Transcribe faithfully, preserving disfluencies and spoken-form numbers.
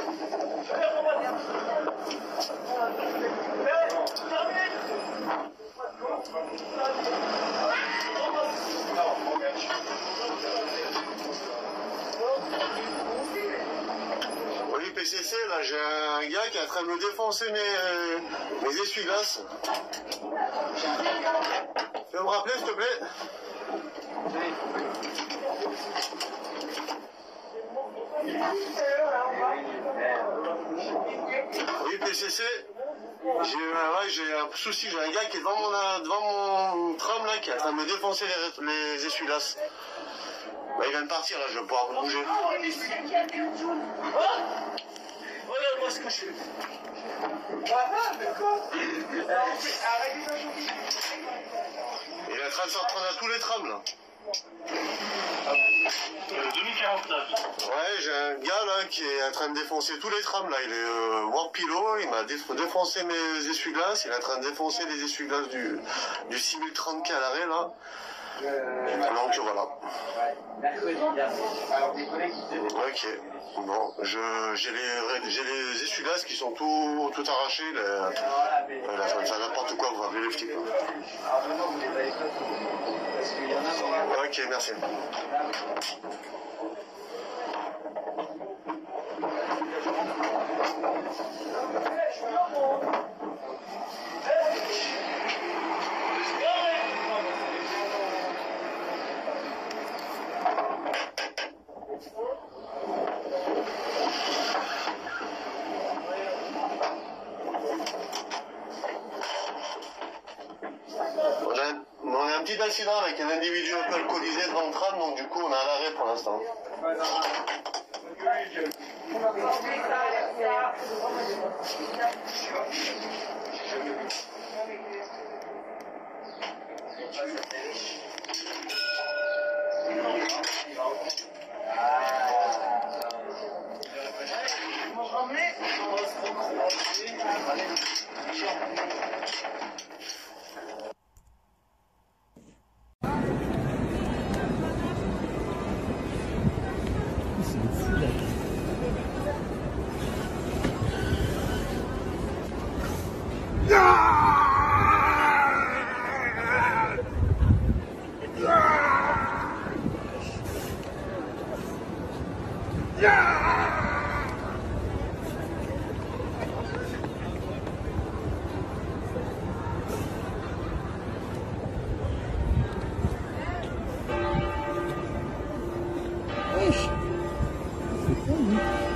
Oui, P C C, là, j'ai un gars qui est en train de me défoncer mes, mes essuie-glaces. Tu peux me rappeler, s'il te plaît? Oui, P C C, j'ai ouais, j'ai un souci, j'ai un gars qui est devant mon, devant mon tram là, qui est en train de me défoncer les, les essuie-glaces. Bah, il vient de partir là, je vais pouvoir bouger. Regarde-moi ce que je fais. Il est en train de s'en prendre à tous les trams là. deux mille quarante-neuf. Ouais, j'ai un gars là qui est en train de défoncer tous les trams là. Il est euh, Warpilo, il m'a défoncé mes essuie-glaces. Il est en train de défoncer les essuie-glaces du, du six mille trente K à l'arrêt là. Donc voilà. Ok. Bon, je j'ai les j'ai les essuie-glaces qui sont tout tout arrachés. Les, voilà, ça n'importe quoi, vous avez les flics. Ok, merci. On a, on a un petit accident avec un individu un peu alcoolisé devant le tram, donc du coup on a un arrêt pour l'instant. Wesh, c'est quoi lui?